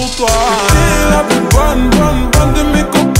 pour toi. T'es la plus bonne de mes copains.